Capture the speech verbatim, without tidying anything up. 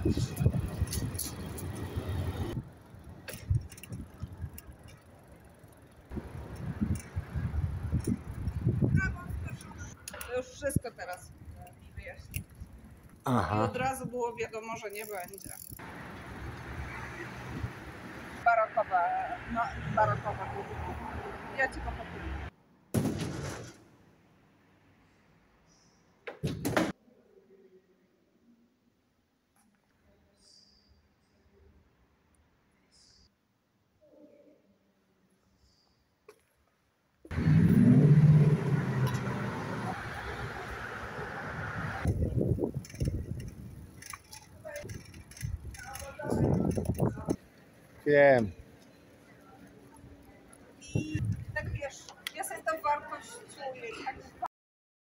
To już wszystko teraz mi wyjaśni. Aha. I od razu było wiadomo, że nie będzie. Barokowa, no barokowa. Ja ci go powiem. Wiem.